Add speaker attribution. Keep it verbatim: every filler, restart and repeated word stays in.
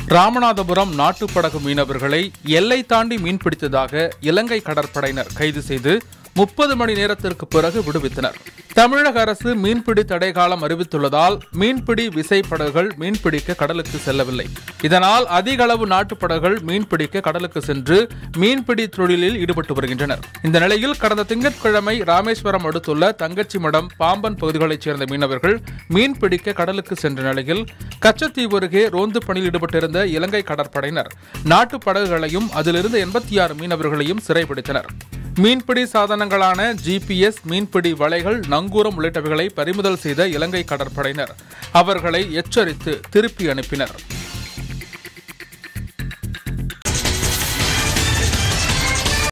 Speaker 1: ராமநாதபுரம் நாட்டுப்படகு மீனவர்களை எல்லை தாண்டி மீன்பிடித்ததாக இலங்கை கடற்படையினர் கைது செய்து முப்பது மணி நேரத்திற்கு பிறகு விடுவித்தனர். தமிழக அரசு மீன்பிடி தடை காலம் அறிவித்துள்ளதால் மீன்பிடி விசைப்படகுகள் மீன்பிடிக்க கடலுக்கு செல்லவில்லை. இதனால் அதிக அளவு நாட்டுப்படகுகள் மீன்பிடிக்க கடலுக்கு சென்று மீன்பிடி தொழிலில் ஈடுபட்டு வருகின்றனர். இந்த நிலையில் கடந்த திங்கட்கிழமை ராமேஸ்வரம் அடுத்துள்ள தங்கச்சி மடம், பாம்பன் பகுதிகளைச் சேர்ந்த மீனவர்கள் மீன்பிடிக்க கடலுக்கு சென்ற நிலையில் கச்சத்தீவு அருகே ரோந்து பணியில் ஈடுபட்டிருந்த இலங்கை கடற்படையினர் நாட்டுப் படகுகளையும் அதிலிருந்த எண்பத்தி ஆறு மீனவர்களையும் சிறைபிடித்தனர். மீன்பிடி சாதனங்களான ஜிபிஎஸ், மீன்பிடி வலைகள், நங்கூரம் உள்ளிட்டவைகளை பறிமுதல் செய்த இலங்கை கடற்படையினர் அவர்களை எச்சரித்து திருப்பி அனுப்பினர்.